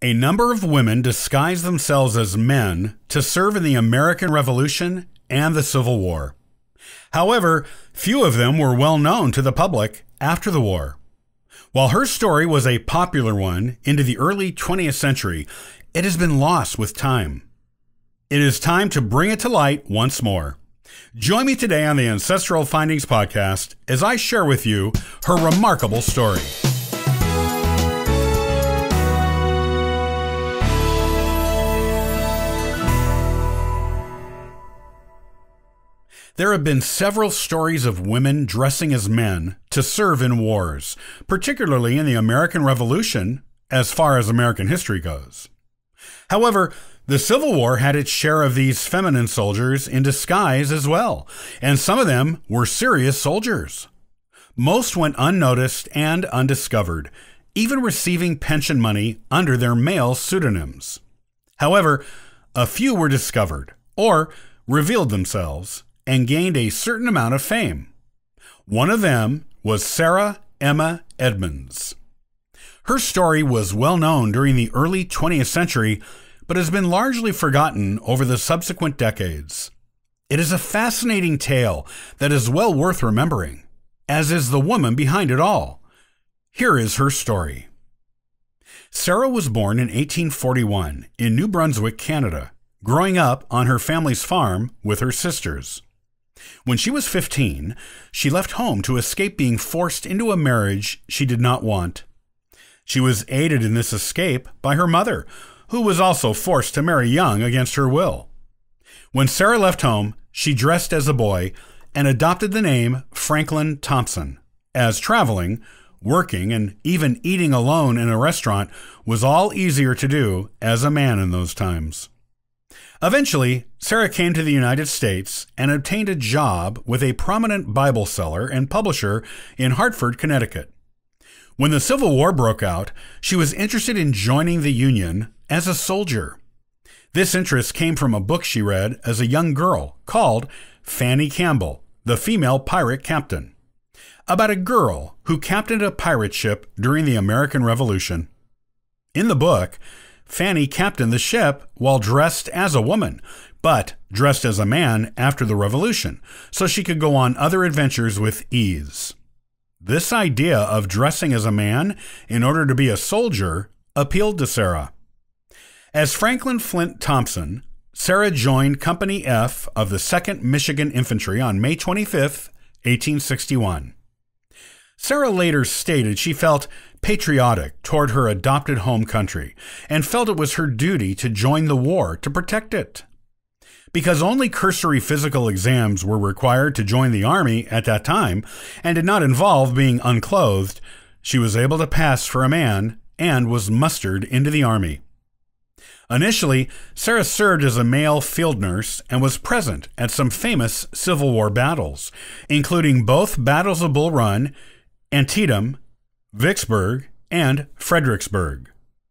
A number of women disguised themselves as men to serve in the American Revolution and the Civil War. However, few of them were well known to the public after the war. While her story was a popular one into the early 20th century, it has been lost with time. It is time to bring it to light once more. Join me today on the Ancestral Findings podcast as I share with you her remarkable story. There have been several stories of women dressing as men to serve in wars, particularly in the American Revolution, as far as American history goes. However, the Civil War had its share of these feminine soldiers in disguise as well, and some of them were serious soldiers. Most went unnoticed and undiscovered, even receiving pension money under their male pseudonyms. However, a few were discovered, or revealed themselves, and gained a certain amount of fame. One of them was Sarah Emma Edmonds. Her story was well known during the early 20th century, but has been largely forgotten over the subsequent decades. It is a fascinating tale that is well worth remembering, as is the woman behind it all. Here is her story. Sarah was born in 1841 in New Brunswick, Canada, growing up on her family's farm with her sisters. When she was 15, she left home to escape being forced into a marriage she did not want. She was aided in this escape by her mother, who was also forced to marry young against her will. When Sarah left home, she dressed as a boy and adopted the name Franklin Thompson, as traveling, working, and even eating alone in a restaurant was all easier to do as a man in those times. Eventually, Sarah came to the United States and obtained a job with a prominent Bible seller and publisher in Hartford, Connecticut. When the Civil War broke out, she was interested in joining the Union as a soldier. This interest came from a book she read as a young girl called Fanny Campbell, the Female Pirate Captain, about a girl who captained a pirate ship during the American Revolution. In the book, Fanny captained the ship while dressed as a woman, but dressed as a man after the Revolution, so she could go on other adventures with ease. This idea of dressing as a man in order to be a soldier appealed to Sarah. As Franklin Flint Thompson, Sarah joined Company F of the 2nd Michigan Infantry on May 25, 1861. Sarah later stated she felt patriotic toward her adopted home country and felt it was her duty to join the war to protect it. Because only cursory physical exams were required to join the Army at that time and did not involve being unclothed, she was able to pass for a man and was mustered into the Army. Initially, Sarah served as a male field nurse and was present at some famous Civil War battles, including both battles of Bull Run, Antietam, Vicksburg, and Fredericksburg.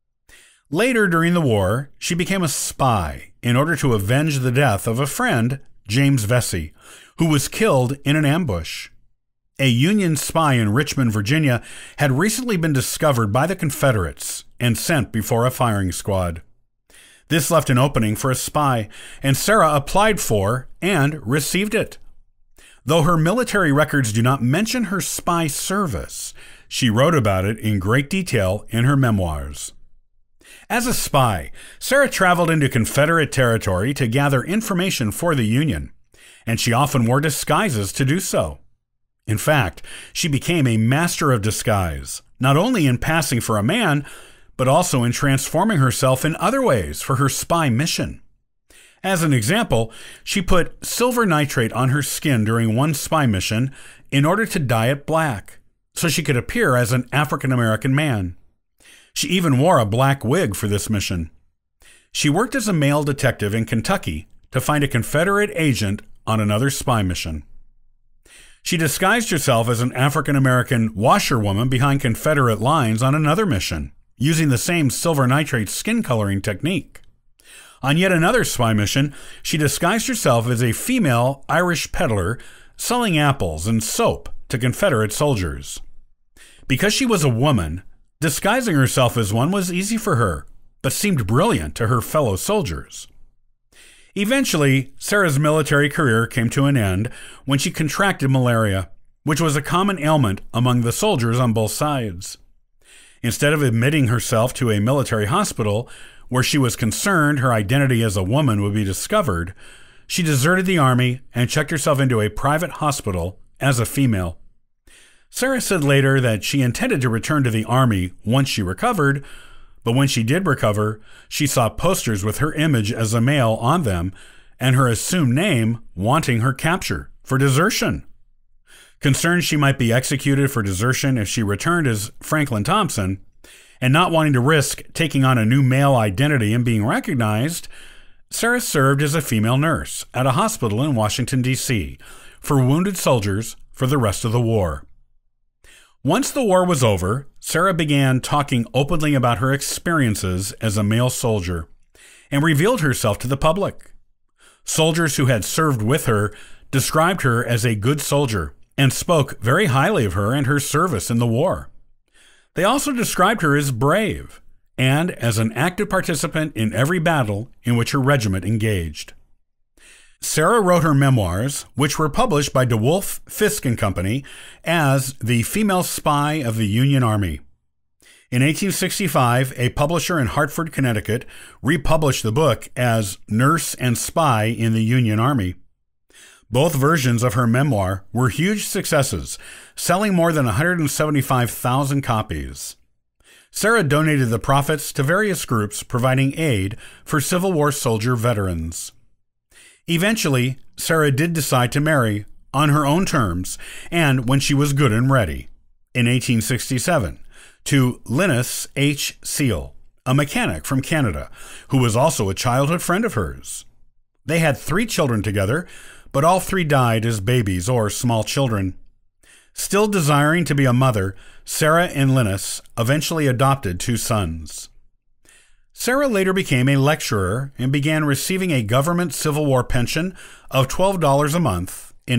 Later during the war, she became a spy in order to avenge the death of a friend, James Vesey, who was killed in an ambush. A Union spy in Richmond, Virginia, had recently been discovered by the Confederates and sent before a firing squad. This left an opening for a spy, and Sarah applied for and received it. Though her military records do not mention her spy service, she wrote about it in great detail in her memoirs. As a spy, Sarah traveled into Confederate territory to gather information for the Union, and she often wore disguises to do so. In fact, she became a master of disguise, not only in passing for a man, but also in transforming herself in other ways for her spy mission. As an example, she put silver nitrate on her skin during one spy mission in order to dye it black, so she could appear as an African-American man. She even wore a black wig for this mission. She worked as a male detective in Kentucky to find a Confederate agent on another spy mission. She disguised herself as an African-American washerwoman behind Confederate lines on another mission, using the same silver nitrate skin coloring technique. On yet another spy mission, she disguised herself as a female Irish peddler selling apples and soap to Confederate soldiers. Because she was a woman, disguising herself as one was easy for her, but seemed brilliant to her fellow soldiers. Eventually, Sarah's military career came to an end when she contracted malaria, which was a common ailment among the soldiers on both sides. Instead of admitting herself to a military hospital where she was concerned her identity as a woman would be discovered, she deserted the army and checked herself into a private hospital as a female. Sarah said later that she intended to return to the army once she recovered, but when she did recover, she saw posters with her image as a male on them and her assumed name wanting her capture for desertion. Concerned she might be executed for desertion if she returned as Franklin Thompson, and not wanting to risk taking on a new male identity and being recognized, Sarah served as a female nurse at a hospital in Washington, D.C. for wounded soldiers for the rest of the war. Once the war was over, Sarah began talking openly about her experiences as a male soldier and revealed herself to the public. Soldiers who had served with her described her as a good soldier and spoke very highly of her and her service in the war. They also described her as brave and as an active participant in every battle in which her regiment engaged. Sarah wrote her memoirs, which were published by DeWolf, Fisk & Company as The Female Spy of the Union Army. In 1865, a publisher in Hartford, Connecticut, republished the book as Nurse and Spy in the Union Army. Both versions of her memoir were huge successes, selling more than 175,000 copies. Sarah donated the profits to various groups providing aid for Civil War soldier veterans. Eventually, Sarah did decide to marry on her own terms and when she was good and ready, in 1867, to Linus H. Seal, a mechanic from Canada, who was also a childhood friend of hers. They had 3 children together, but all 3 died as babies or small children. Still desiring to be a mother, Sarah and Linus eventually adopted 2 sons. Sarah later became a lecturer and began receiving a government Civil War pension of $12 a month in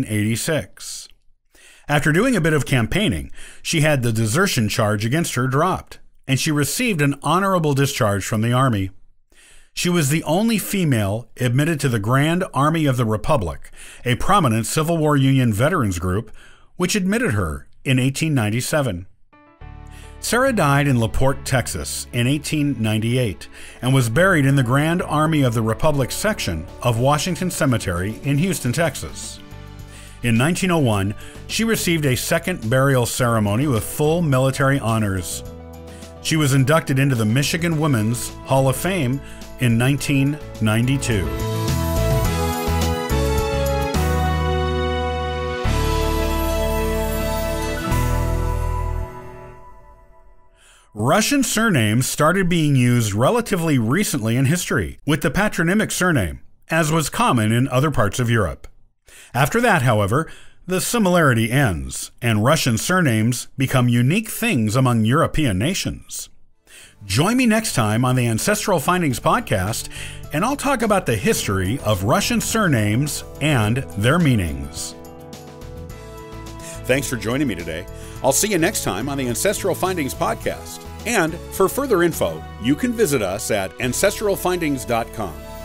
1886. After doing a bit of campaigning, she had the desertion charge against her dropped, and she received an honorable discharge from the Army. She was the only female admitted to the Grand Army of the Republic, a prominent Civil War Union veterans group, which admitted her in 1897. Sarah died in LaPorte, Texas in 1898 and was buried in the Grand Army of the Republic section of Washington Cemetery in Houston, Texas. In 1901, she received a second burial ceremony with full military honors. She was inducted into the Michigan Women's Hall of Fame in 1992. Russian surnames started being used relatively recently in history, with the patronymic surname, as was common in other parts of Europe. After that, however, the similarity ends, and Russian surnames become unique things among European nations. Join me next time on the Ancestral Findings podcast, and I'll talk about the history of Russian surnames and their meanings. Thanks for joining me today. I'll see you next time on the Ancestral Findings podcast. And for further info, you can visit us at ancestralfindings.com.